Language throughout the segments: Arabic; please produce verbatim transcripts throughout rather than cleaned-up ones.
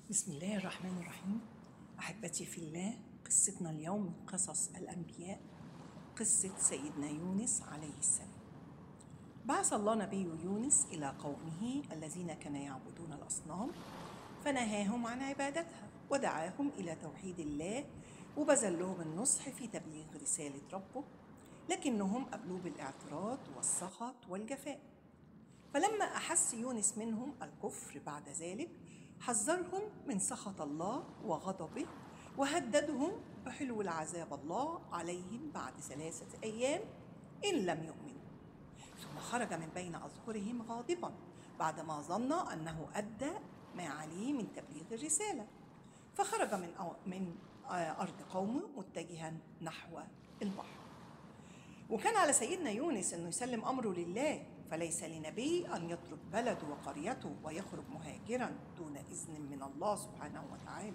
بسم الله الرحمن الرحيم. أحبتي في الله، قصتنا اليوم من قصص الأنبياء، قصة سيدنا يونس عليه السلام. بعث الله نبي يونس إلى قومه الذين كانوا يعبدون الأصنام، فنهاهم عن عبادتها ودعاهم إلى توحيد الله، وبذل لهم النصح في تبليغ رسالة ربه، لكنهم قبلوه بالاعتراض والسخط والجفاء. فلما أحس يونس منهم الكفر بعد ذلك، حذرهم من سخط الله وغضبه، وهددهم بحلول العذاب الله عليهم بعد ثلاثة أيام إن لم يؤمنوا. ثم خرج من بين أظهرهم غاضبا بعدما ظن أنه أدى ما عليه من تبليغ الرسالة، فخرج من من أرض قومه متجها نحو البحر. وكان على سيدنا يونس أنه يسلم أمره لله، فليس لنبي أن يترك بلده وقريته ويخرج مهاجرا دون إذن من الله سبحانه وتعالى.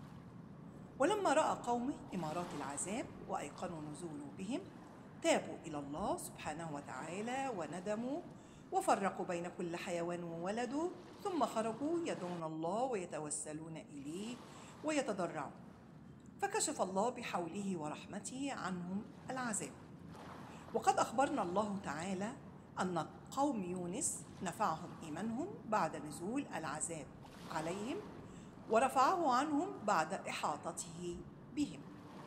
ولما رأى قومه إمارات العذاب وأيقنوا نزوله بهم، تابوا إلى الله سبحانه وتعالى وندموا وفرقوا بين كل حيوان وولده، ثم خرجوا يدعون الله ويتوسلون إليه ويتضرعون، فكشف الله بحوله ورحمته عنهم العذاب. وقد أخبرنا الله تعالى أن قوم يونس نفعهم إيمانهم بعد نزول العذاب عليهم، ورفعه عنهم بعد إحاطته بهم.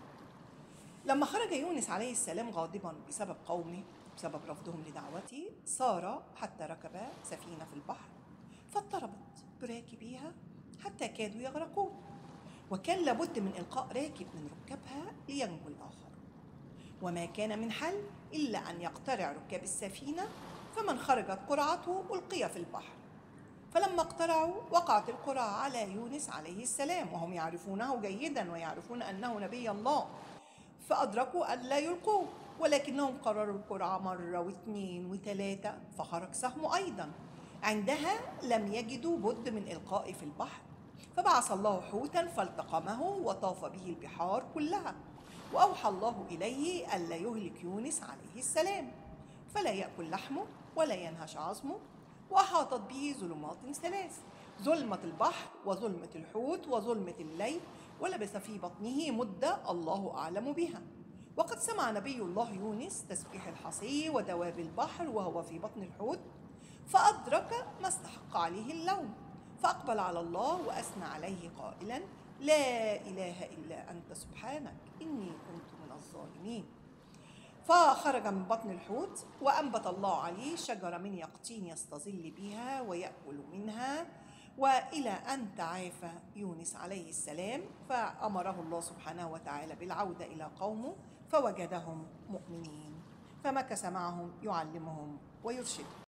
لما خرج يونس عليه السلام غاضبا بسبب قومه بسبب رفضهم لدعوته، سار حتى ركب سفينة في البحر، فاضطربت براكبيها حتى كادوا يغرقون، وكان لابد من إلقاء راكب من ركابها لينجو الآخر، وما كان من حل إلا أن يقترع ركاب السفينة، فمن خرجت قرعته ألقي في البحر. فلما اقترعوا وقعت القرعة على يونس عليه السلام، وهم يعرفونه جيدا ويعرفون أنه نبي الله، فأدركوا أن لا يلقوه، ولكنهم قرروا القرعة مرة واثنين وثلاثة، فخرج سهمه أيضا. عندها لم يجدوا بد من إلقائه في البحر، فبعث الله حوتا فالتقمه وطاف به البحار كلها، وأوحى الله إليه ألا يهلك يونس عليه السلام، فلا يأكل لحمه ولا ينهش عظمه. وأحاطت به ظلمات ثلاث: ظلمة البحر وظلمة الحوت وظلمة الليل، ولبث في بطنه مدة الله أعلم بها. وقد سمع نبي الله يونس تسبيح الحصي ودواب البحر وهو في بطن الحوت، فأدرك ما استحق عليه اللوم، فأقبل على الله وأثنى عليه قائلا: لا إله إلا أنت سبحانك إني كنت من الظالمين. فخرج من بطن الحوت وأنبت الله عليه شجرة من يقطين يستظل بها ويأكل منها، وإلى أن تعافى يونس عليه السلام، فأمره الله سبحانه وتعالى بالعودة إلى قومه، فوجدهم مؤمنين، فمكث معهم يعلمهم ويرشدهم.